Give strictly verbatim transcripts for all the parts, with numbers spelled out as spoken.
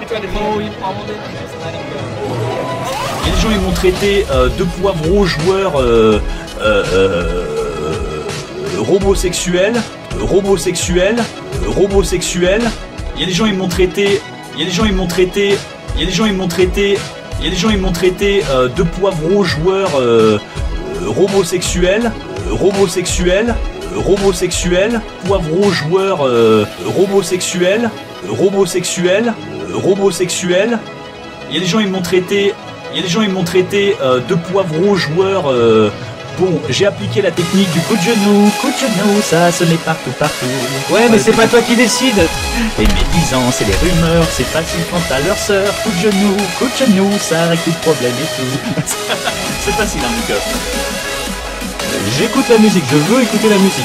Il y a des gens, ils m'ont traité euh, de poivreau joueur euh, euh, euh, robosexuel, robosexuel, robosexuel. Il y a des gens, ils m'ont traité, il y a des gens, ils m'ont traité, il y a des gens, ils m'ont traité, il y a des gens, ils m'ont traité euh, de poivreau joueur euh, robosexuel, robosexuel, robosexuel, poivreau joueur euh, robosexuel, robosexuel, robosexuel. Il y a des gens, ils m'ont traité, il y a des gens, ils m'ont traité euh, de poivreau joueur. Euh, bon, j'ai appliqué la technique du coup de genou, coup de genou, ça se met partout, partout. Ouais, mais c'est pas toi qui décide. Les médisances et les rumeurs, c'est facile quant à leur sœur. Coup de genou, coup de genou, ça règle tout problème et tout. C'est facile, hein, mon cœur. J'écoute la musique, je veux écouter la musique.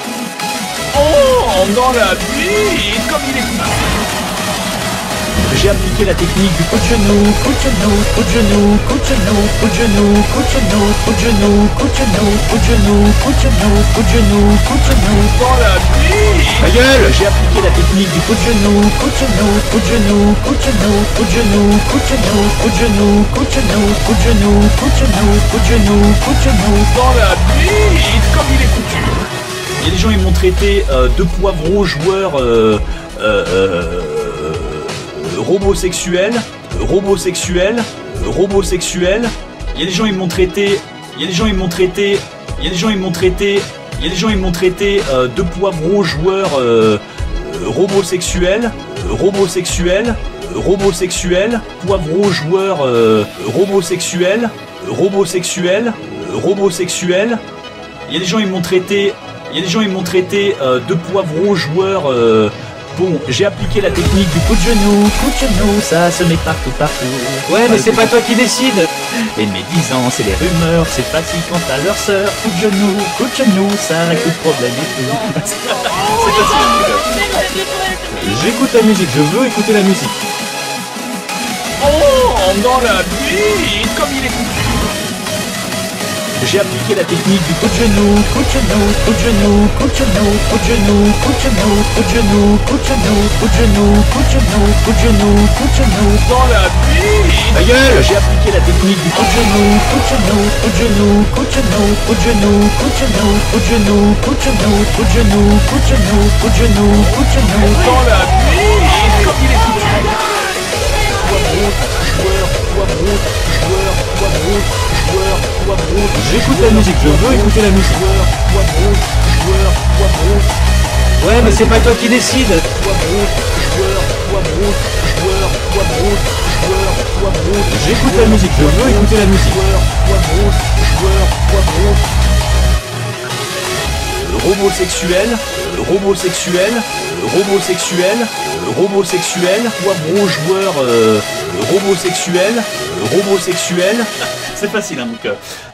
Oh, dans la vie, comme il est. J'ai appliqué la technique du coup de genou, coup de genou, coup de genou, coup de genou, coup de genou, coup de genou, coup de genou, coup de genou, coup de genou, coup de genou, coup de genou, coup de genou, dans la vie. Ta gueule. J'ai appliqué la technique du coup de genou, coup de genou, coup de genou, coup de genou, coup de genou, coup de genou, coup de genou, coup de genou, coup de genou, coup de genou, coup de genou, coup de genou, dans la vie, comme il est coutume. Il y a des gens, ils m'ont traité euh, de poivreau joueur euh, euh, euh, robosexuel, robosexuel, robosexuel. Il y a des gens, ils m'ont traité, il y a des gens, ils m'ont traité, il y a des gens, ils m'ont traité, il y a des gens, ils m'ont traité euh, de poivreau joueur euh, robosexuel, robosexuel, robosexuel, poivreau joueur euh, robosexuel, robosexuel, robosexuel. Il y a des gens, ils m'ont traité, il y a des gens, ils m'ont traité euh, de poivreau joueur. Euh, Bon, j'ai appliqué la technique du coup de genou, coup de genou, ça se met partout, partout. Ouais, mais c'est pas toi qui décide. Les médisances et les rumeurs, c'est facile quant à leur sœur. Coup de genou, coup de genou, ça règle tout problème et tout. C'est facile. J'écoute la musique, je veux écouter la musique. Oh, dans la vie, comme il est coutume. J'ai appliqué la technique du coup de genou, coup de genou, coup de genou, coup de genou, coup de genou, coup de genou, coup de genou, coup de genou, coup de genou, coup de genou, coup de genou, coup de genou, dans la vie. Ta gueule. J'ai appliqué la technique du coup de genou, coup de genou, coup de genou, coup de genou, coup de genou, coup de genou, coup de genou, coup de genou, coup de genou, coup de genou, coup de genou, coup de genou, dans la vie, comme il est coutume. Poivreau, joueur, poivreau, joueur, poivreau, joueur, poivreau. J'écoute la musique, je veux écouter la musique. Joueur, poivreau, joueur, poivreau. Ouais, mais c'est pas toi qui décide. Poivreau, joueur, poivreau, joueur, poivreau, joueur, poivreau. J'écoute la musique, je veux écouter la musique. Joueur, poivreau, joueur, poivreau. Robosexuel, robosexuel, robosexuel, robosexuel, poivreau joueur euh, robosexuel, robosexuel. C'est facile, hein, donc. Euh,